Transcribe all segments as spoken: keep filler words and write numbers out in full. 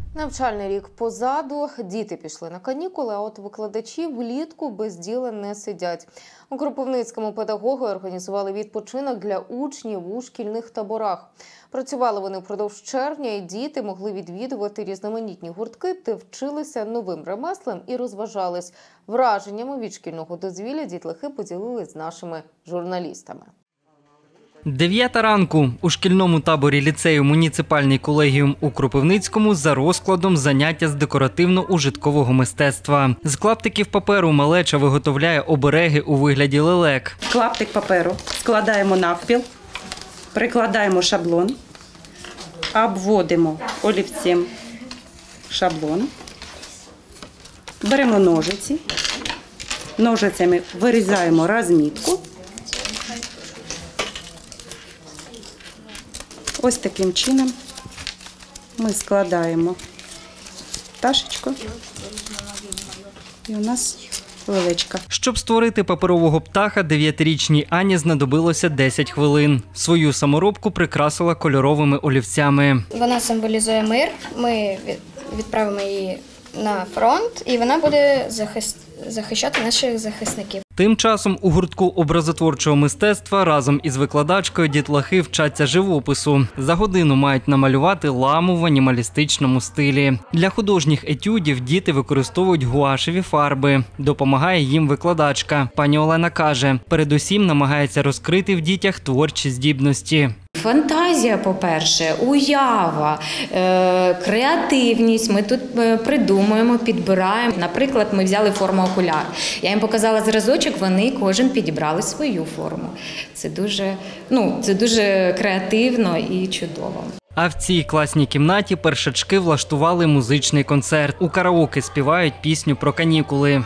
Навчальний рік позаду, діти пішли на канікули, а от викладачі влітку без діла не сидять. У Кропивницькому педагоги організували відпочинок для учнів у шкільних таборах. Працювали вони впродовж червня, і діти могли відвідувати різноманітні гуртки, де вчилися новим ремеслам і розважались. Враженнями від шкільного дозвілля дітлахи поділились з нашими журналістами. Дев'ята ранку. У шкільному таборі ліцею «Муніципальний колегіум» у Кропивницькому за розкладом заняття з декоративно-ужиткового мистецтва. З клаптиків паперу малеча виготовляє обереги у вигляді лелек. Клаптик паперу складаємо навпіл, прикладаємо шаблон, обводимо олівцем шаблон, беремо ножиці, ножицями вирізаємо розмітку. Ось таким чином ми складаємо пташечку, і у нас лелечка. Щоб створити паперового птаха, дев'ятирічній Ані знадобилося десять хвилин. Свою саморобку прикрасила кольоровими олівцями. Вона символізує мир, ми відправимо її на фронт, і вона буде захист... захищати наших захисників. Тим часом у гуртку образотворчого мистецтва разом із викладачкою дітлахи вчаться живопису. За годину мають намалювати ламу в анімалістичному стилі. Для художніх етюдів діти використовують гуашеві фарби. Допомагає їм викладачка. Пані Олена каже, передусім намагається розкрити в дітях творчі здібності. Фантазія, по-перше, уява, е, креативність. Ми тут придумуємо, підбираємо. Наприклад, ми взяли форму окуляр. Я їм показала зразочок, вони кожен підібрали свою форму. Це дуже, ну, це дуже креативно і чудово. А в цій класній кімнаті першачки влаштували музичний концерт. У караоке співають пісню про канікули.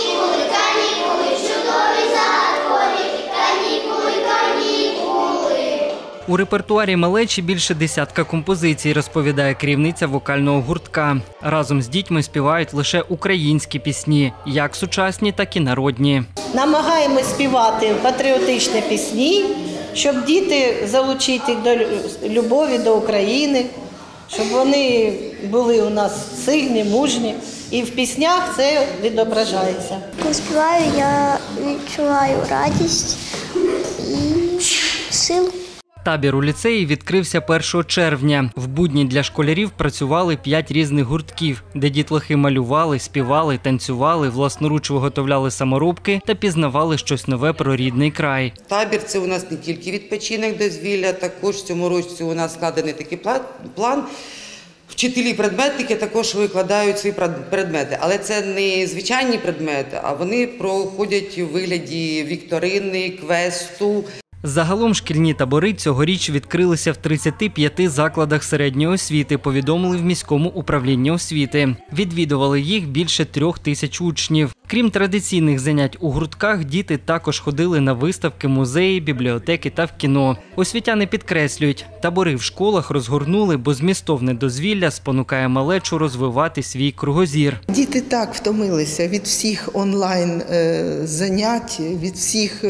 У репертуарі малечі більше десятка композицій, розповідає керівниця вокального гуртка. Разом з дітьми співають лише українські пісні, як сучасні, так і народні. Намагаємось співати патріотичні пісні, щоб діти залучити їх до любові до України, щоб вони були у нас сильні, мужні. І в піснях це відображається. Коли співаю, я відчуваю радість і силу. Табір у ліцеї відкрився першого червня. В будні для школярів працювали п'ять різних гуртків, де дітлахи малювали, співали, танцювали, власноруч виготовляли саморобки та пізнавали щось нове про рідний край. Табір – це у нас не тільки відпочинок дозвілля, також в цьому році у нас складений такий план. Вчителі-предметники також викладають свої предмети, але це не звичайні предмети, а вони проходять у вигляді вікторини, квесту. Загалом шкільні табори цьогоріч відкрилися в тридцяти п'яти закладах середньої освіти, повідомили в міському управлінні освіти. Відвідували їх більше трьох тисяч учнів. Крім традиційних занять у гуртках, діти також ходили на виставки, музеї, бібліотеки та в кіно. Освітяни підкреслюють, табори в школах розгорнули, бо змістовне дозвілля спонукає малечу розвивати свій кругозір. Діти так втомилися від всіх онлайн-занять, від всіх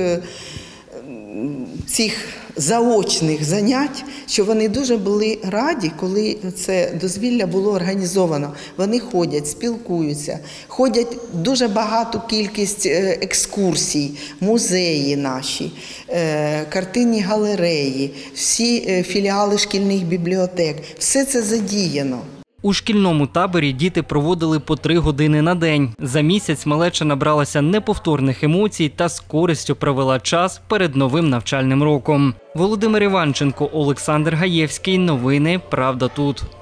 цих заочних занять, що вони дуже були раді, коли це дозвілля було організовано. Вони ходять, спілкуються, ходять дуже багату кількість екскурсій, музеї наші, картинні галереї, всі філіали шкільних бібліотек. Все це задіяно. У шкільному таборі діти проводили по три години на день. За місяць малеча набралася неповторних емоцій та з користю провела час перед новим навчальним роком. Володимир Іванченко, Олександр Гаєвський. Новини «Правда тут».